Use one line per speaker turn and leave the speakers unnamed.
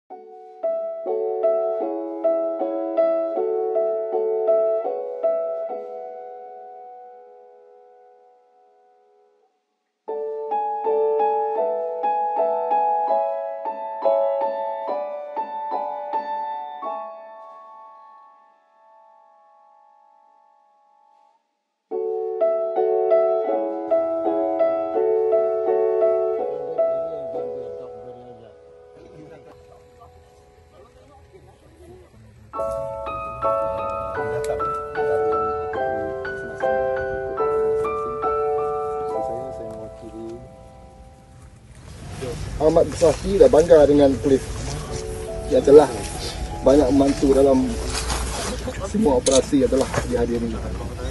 Amat bersahki dan bangga dengan polis yang telah banyak membantu dalam semua operasi yang telah dihadiri.